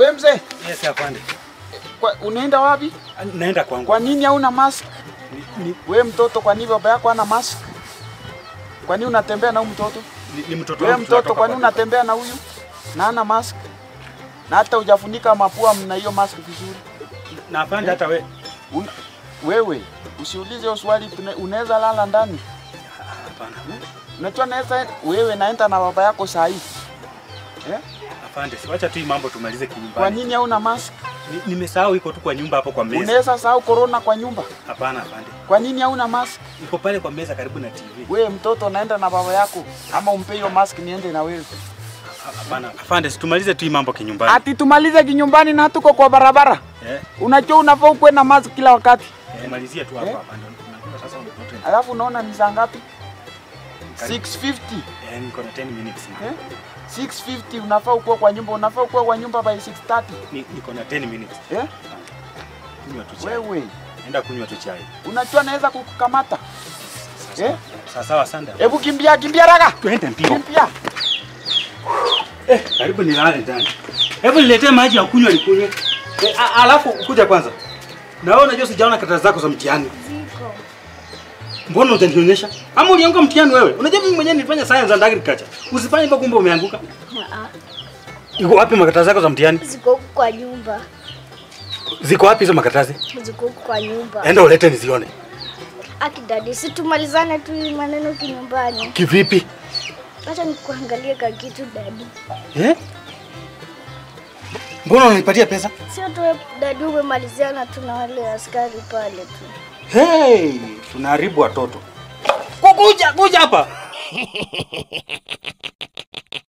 Wewe mzee? Yes, afande. Unaenda wapi? Naenda kwangu. Kwa nini hauna mask? Wewe mtoto, kwa nini baba yako hana mask? Kwa nini unatembea na huyu mtoto? Ni mtoto wangu. Wewe mtoto, kwa nini unatembea na huyu? Na hana mask? Na hata hujafunika mapua na hiyo mask vizuri. Na afande hata wewe. Wewe usiulize hiyo swali, unaweza lala ndani. Hapana. Unajua naweza wewe naenda na baba yako saa hii. Afande, siwacha tu mambo tumalize kinyumbani. Kwa nini hauna mask? Nimesahau iko tu kwa nyumba hapo kwa meza. Unaweza sahau corona kwa nyumba? Hapana afande. Kwa nini hauna mask? Iko pale kwa meza karibu na TV. Wewe mtoto naenda na baba yako ama umpe hiyo mask niende na wewe? Hapana. Afande, tumalize tu mambo kinyumbani. Ati tumalize kinyumbani na tuko kwa barabara? Unajua unafaa ukuwe na mask kila wakati. Malizia tu hapa afande. Sasa mtoto. Alafu unaona ni saa ngapi? 6:50. Niko na 10 minutes. 6:50 unafaa ukuwe kwa nyumba, unafaa ukuwe kwa nyumba by 6:30. Niko na 10 minutes. Kunywa tu chai. Wewe enda kunywa tu chai. Unajua naweza kukukamata. Sawa sanda. Hebu kimbia raga. Twende mpira. Kimbia. Karibu nilale ndani. Hebu niletee maji ya kunywa nikunywe. Alafu kuja kwanza. Na wewe unajua sijaona karatasi zako za mtihani. Ziko. Mbona hujanionyesha? Ama ulianguka mtihani wewe? Unajua mimi mwenyewe nilifanya science and agriculture. Usifanye hivyo kumbe umeanguka. Iko wapi makaratasi zako za mtihani? Ziko kwa nyumba. Ziko wapi hizo makaratasi? Ziko kwa nyumba. Enda ulete nizione. Aki dadi, si tumalizane tu maneno kinyumbani. Kivipi? Acha nikuangalie ka kitu dadi. Mbona unanipatia pesa? Sio tu dadi, umemaliziana tu na wale askari pale tu. Tunaharibu watoto. Kuja hapa.